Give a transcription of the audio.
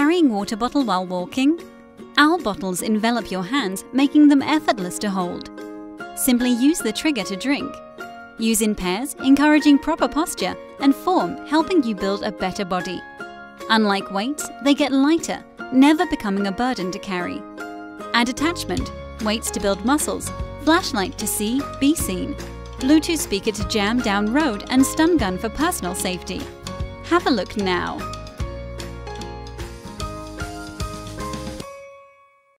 Carrying water bottle while walking? Our bottles envelop your hands, making them effortless to hold. Simply use the trigger to drink. Use in pairs, encouraging proper posture, and form, helping you build a better body. Unlike weights, they get lighter, never becoming a burden to carry. Add attachment, weights to build muscles, flashlight to see, be seen, Bluetooth speaker to jam down road, and stun gun for personal safety. Have a look now.